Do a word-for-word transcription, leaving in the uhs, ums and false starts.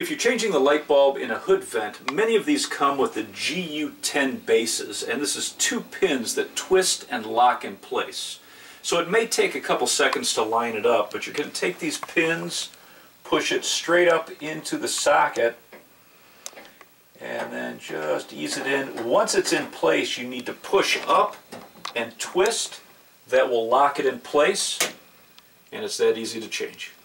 If you're changing the light bulb in a hood vent, many of these come with the G U ten bases, and this is two pins that twist and lock in place. So it may take a couple seconds to line it up, but you're going to take these pins, push it straight up into the socket, and then just ease it in. Once it's in place, you need to push up and twist. That will lock it in place, and it's that easy to change.